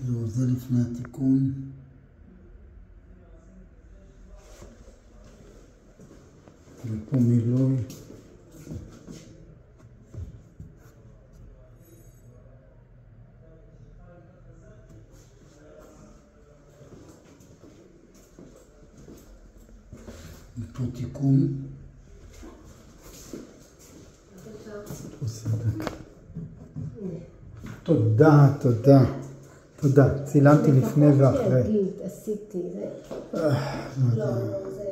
זהו, זה לפני התיקון. ופה מילוי. ופה תיקון. תודה, תודה. תודה. צילמתי לפני ואחרי. עשיתי, זה... לא, זה...